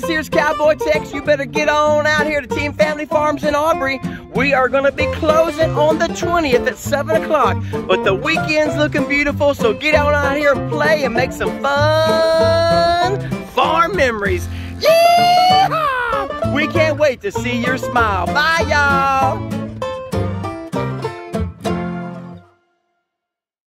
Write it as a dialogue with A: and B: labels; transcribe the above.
A: here's Cowboy Tex. You better get on out here to Team Family Farms in Aubrey. We are gonna be closing on the 20th at 7 o'clock. But the weekend's looking beautiful, so get on out here and play and make some fun farm memories. Yeehaw! We can't wait to see your smile. Bye, y'all.